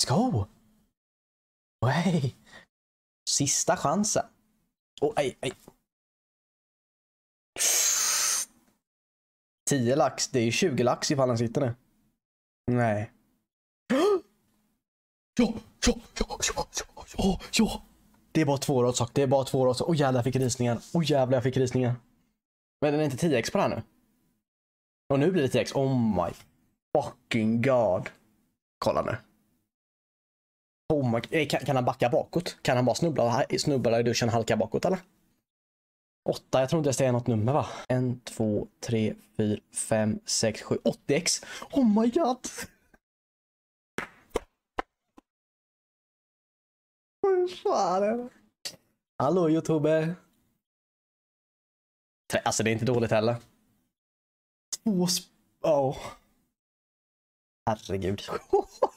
Let's go! Nej. Sista chansen. Aj. 10 lax. Det är ju 20 lax ifall han sitter nu. Nej. Ja. Det är bara 2 rådsak. Åh jävlar, jag fick rysningar. Men den är inte 10x på det här nu. Och nu blir det 10x. Oh my fucking god. Kolla nu. Oh my... Kan han backa bakåt? Kan han bara snubbla i duschen och halka bakåt eller? 8, jag tror inte det är något nummer va? 1, 2, 3, 4, 5, 6, 7, 80x. Oh my god. Vad fan är det? Hallå YouTube. Alltså det är inte dåligt heller. 2 herregud.